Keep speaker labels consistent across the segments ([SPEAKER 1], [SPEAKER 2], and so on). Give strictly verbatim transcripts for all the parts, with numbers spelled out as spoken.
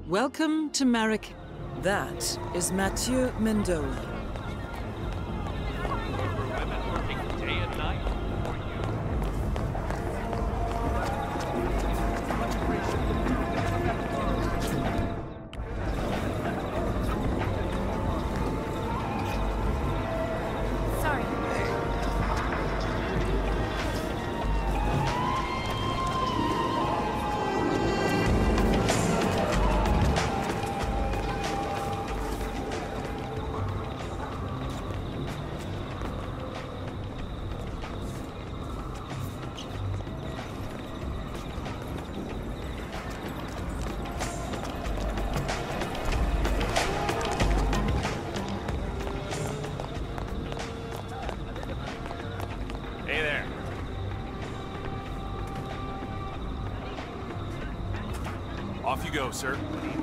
[SPEAKER 1] Welcome to Marek. That is Mathieu Mendola.
[SPEAKER 2] Off you go, sir.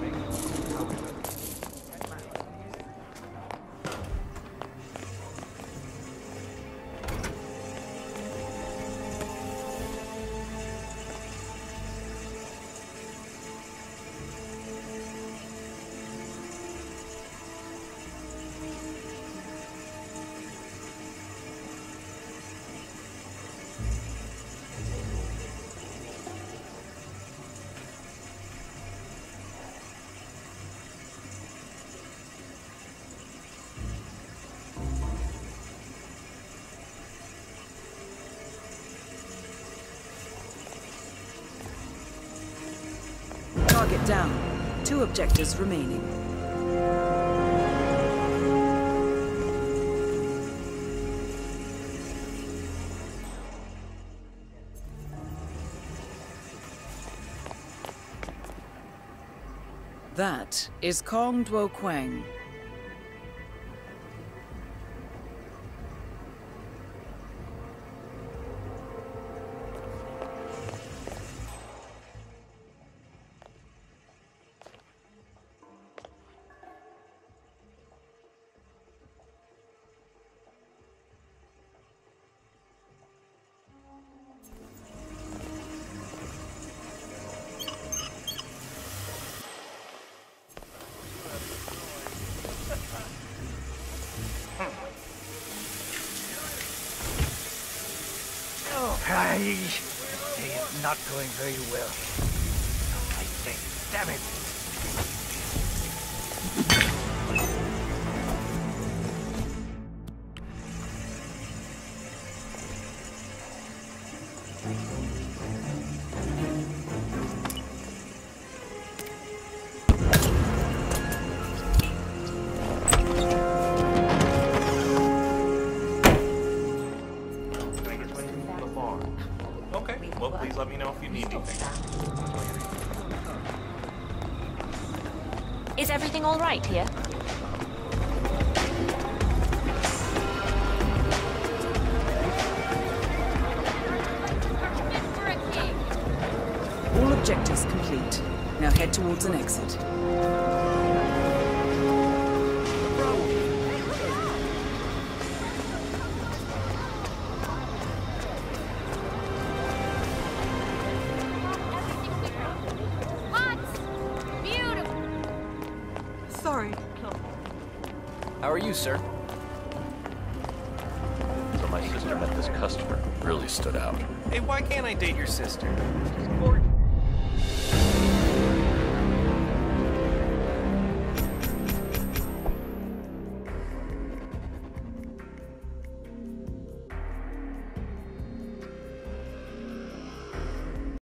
[SPEAKER 1] Target down. Two objectives remaining. That is Kong Duo Quang.
[SPEAKER 3] I, they are not going very well. I think, damn it.
[SPEAKER 2] Well, please let me know if you need anything.
[SPEAKER 4] Is everything all right here?
[SPEAKER 1] All objectives complete. Now head towards an exit.
[SPEAKER 5] Sorry.
[SPEAKER 6] How are you, sir?
[SPEAKER 7] So my sister met this customer. Really stood out.
[SPEAKER 2] Hey, why can't I date your sister? She's gorgeous.